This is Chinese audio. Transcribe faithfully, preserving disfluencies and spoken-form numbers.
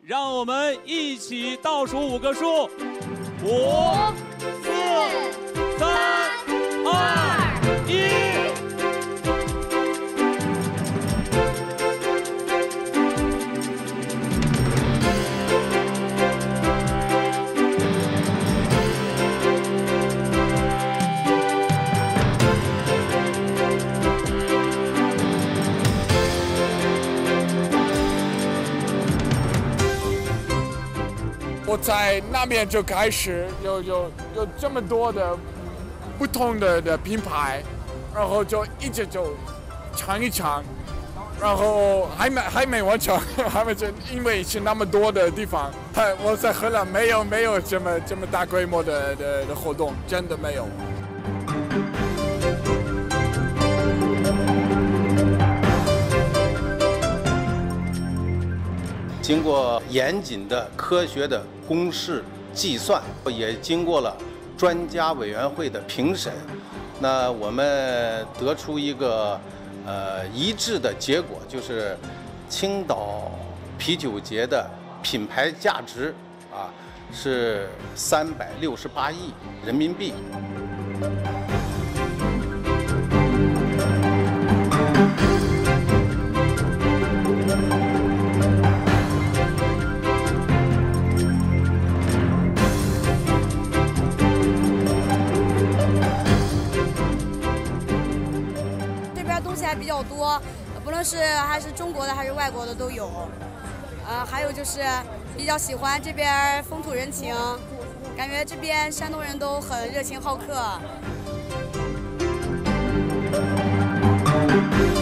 让我们一起倒数五个数：五、四、三、二、一。 我在那边就开始有有有这么多的不同的的品牌，然后就一直就尝一尝，然后还没还没完成，还没成，因为是那么多的地方，我在荷兰没有没有这么这么大规模的的的活动，真的没有。 经过严谨的科学的公式计算，也经过了专家委员会的评审，那我们得出一个呃一致的结果，就是青岛啤酒节的品牌价值啊是三百六十八亿人民币。 还比较多，不论是还是中国的还是外国的都有。呃，还有就是比较喜欢这边风土人情，感觉这边山东人都很热情好客。